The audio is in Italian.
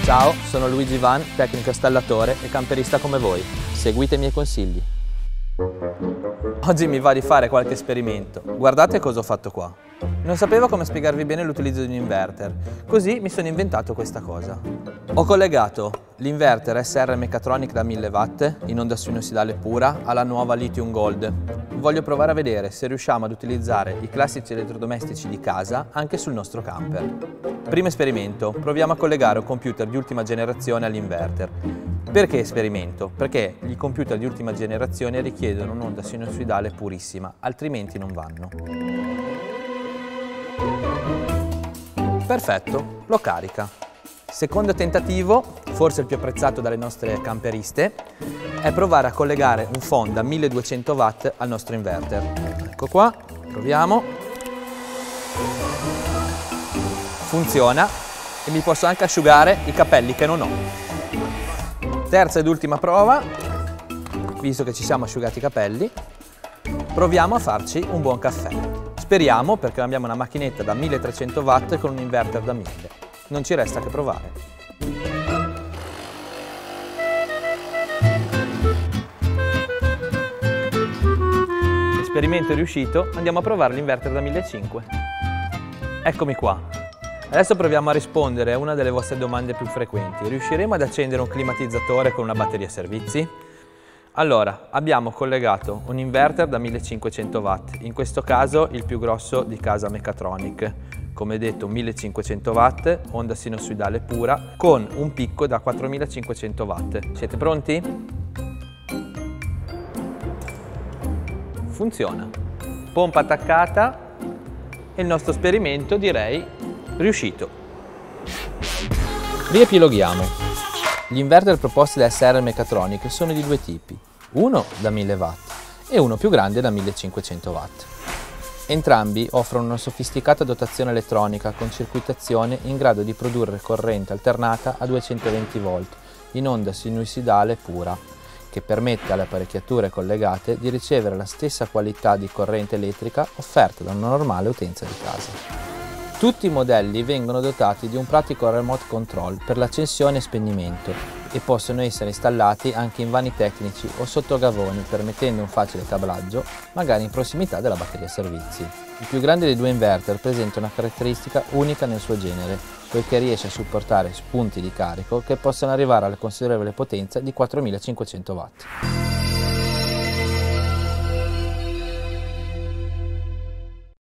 Ciao, sono Luigi Van, tecnico installatore e camperista come voi. Seguite i miei consigli. Oggi mi va di fare qualche esperimento. Guardate cosa ho fatto qua. Non sapevo come spiegarvi bene l'utilizzo di un inverter, così mi sono inventato questa cosa. Ho collegato l'inverter SR Mechatronic da 1000 watt in onda sinusoidale pura alla nuova Lithium Gold. Voglio provare a vedere se riusciamo ad utilizzare i classici elettrodomestici di casa anche sul nostro camper. Primo esperimento, proviamo a collegare un computer di ultima generazione all'inverter. Perché esperimento? Perché i computer di ultima generazione richiedono un'onda sinusoidale purissima, altrimenti non vanno. Perfetto, lo carica. Secondo tentativo, forse il più apprezzato dalle nostre camperiste, è provare a collegare un phon da 1200 watt al nostro inverter. Ecco qua, proviamo. Funziona e mi posso anche asciugare i capelli che non ho. Terza ed ultima prova, visto che ci siamo asciugati i capelli, proviamo a farci un buon caffè. Speriamo, perché abbiamo una macchinetta da 1300 watt con un inverter da 1000. Non ci resta che provare. Esperimento è riuscito, andiamo a provare l'inverter da 1500. Eccomi qua. Adesso proviamo a rispondere a una delle vostre domande più frequenti. Riusciremo ad accendere un climatizzatore con una batteria servizi? Allora, abbiamo collegato un inverter da 1500 watt, in questo caso il più grosso di casa Mechatronic. Come detto 1500 watt, onda sinusoidale pura, con un picco da 4500 watt. Siete pronti? Funziona. Pompa attaccata e il nostro esperimento, direi, riuscito. Riepiloghiamo. Gli inverter proposti da SR Mechatronic sono di due tipi, uno da 1000 watt e uno più grande da 1500 watt. Entrambi offrono una sofisticata dotazione elettronica con circuitazione in grado di produrre corrente alternata a 220 volt in onda sinusoidale pura, che permette alle apparecchiature collegate di ricevere la stessa qualità di corrente elettrica offerta da una normale utenza di casa. Tutti i modelli vengono dotati di un pratico remote control per l'accensione e spegnimento e possono essere installati anche in vani tecnici o sotto gavoni, permettendo un facile cablaggio, magari in prossimità della batteria servizi. Il più grande dei due inverter presenta una caratteristica unica nel suo genere, poiché riesce a supportare spunti di carico che possono arrivare alla considerevole potenza di 4500 watt.